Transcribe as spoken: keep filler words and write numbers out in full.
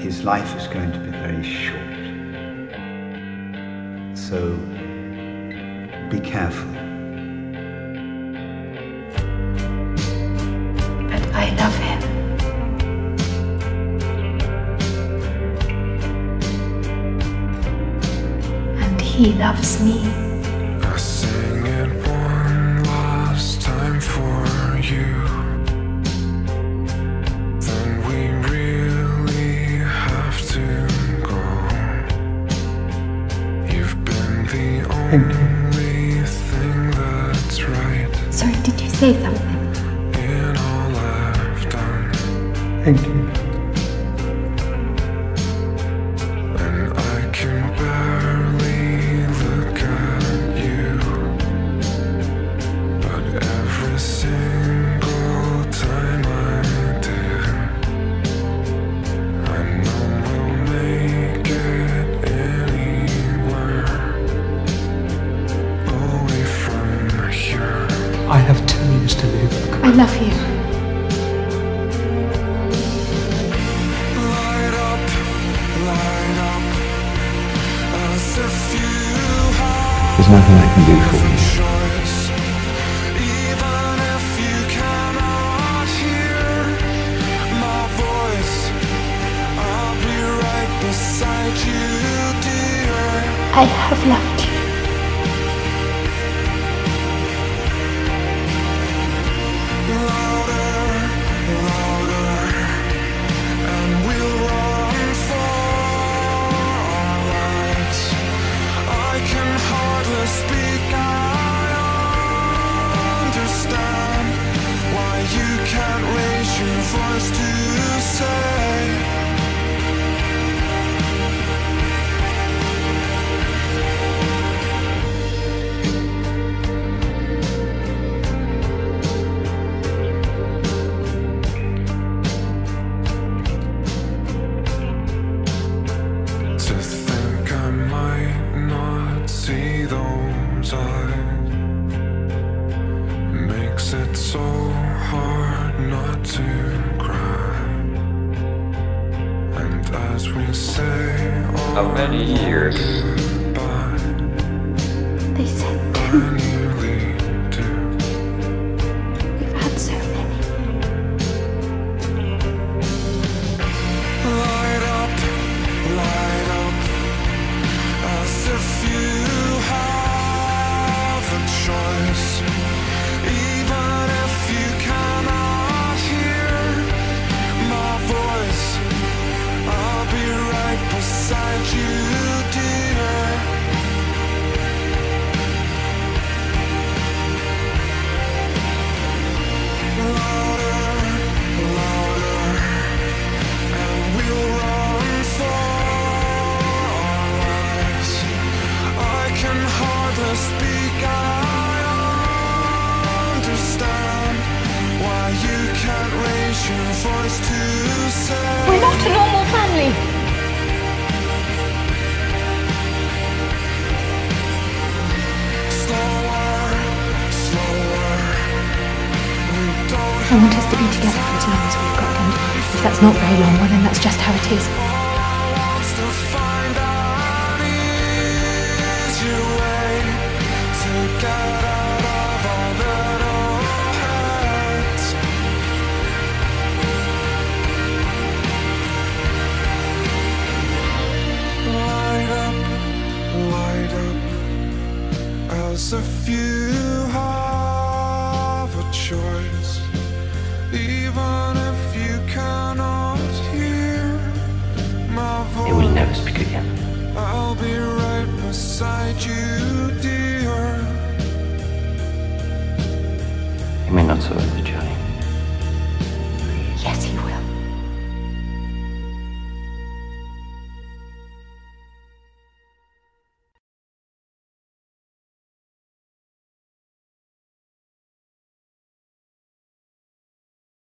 his life is going to be very short. So be careful. But I love him. And he loves me. I sing it one last time for you. Then we really have to go. You've been the only thing that's right. Sorry, did you say something? In all I've done. Thank you. And I can barely look at you, but every single time I do, I know we'll make it anywhere away from here. I have two years to live. I love you. Light up, light up, as if you have There's nothing I can do for a you. choice. Even if you cannot hear my voice, I'll be right beside you, dear. I have loved you. Louder, louder, and we'll run for our lives. I can hardly speak, I understand why you can't raise your voice to say to think I might not see those eyes makes it so hard not to cry. And as we say How many years? goodbye, They said I two. nearly do. We've had so many. Light up, light up, as if you have a choice. Even if you cannot hear my voice, I'll be right beside you, dear. Louder, louder, and we'll run for our lives. I can hardly speak, I understand why you can't raise your voice to say We're not a normal family. slower, slower. We don't I want us to be together for as long as we've got, and if that's not very long, well then that's just how it is. wants to find an easier way to get out of our little heads. Light up, light up, as if you have a choice. Even if you cannot hear my voice, It will never speak again. I'll be right beside you.